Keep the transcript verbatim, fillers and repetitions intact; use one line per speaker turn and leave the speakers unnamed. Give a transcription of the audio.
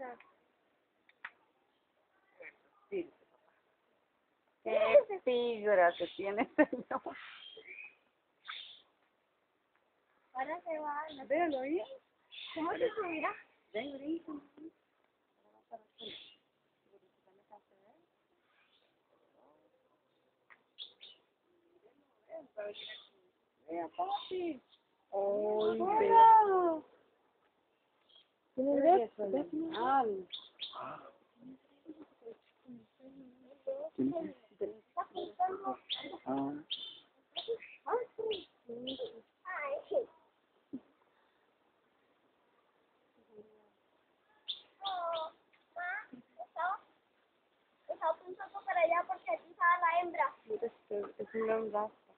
Sí. Qué figura que tiene, señor.
Ahora se va.
Véalo ahí.
¿Cómo se subirá?
Ven, ven. Vea, papi. Ay,
¡Hola!
¿Tiene eso, animal? Ah.
Está un poco para allá porque aquí está la hembra.
Es un gran gasto.